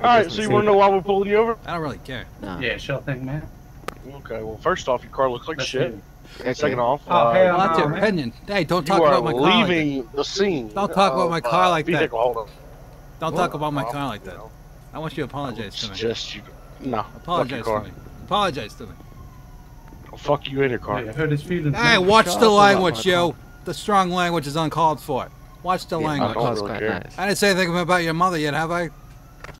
Alright, so you want to know why we're pulling you over? I don't really care. No. Yeah, sure thing, man. Okay, well, first off, your car looks like That's shit. it. Okay. Second off, Oh, hell Well, that's your man. opinion. Hey, don't you talk are about my car like that. leaving the scene. Don't talk about my car like that. vehicle holder. Don't talk about my car like that. I want you to apologize to me. Suggest you. No. Apologize fuck your to car. me. Apologize to me. I'll fuck you in your car. Yeah, hurt his feelings. Hey, man. watch Shut the up about language, my yo. The strong language is uncalled for. Watch the Yeah, my language. don't car's really quite care. nice. I didn't say anything about your mother yet, have I?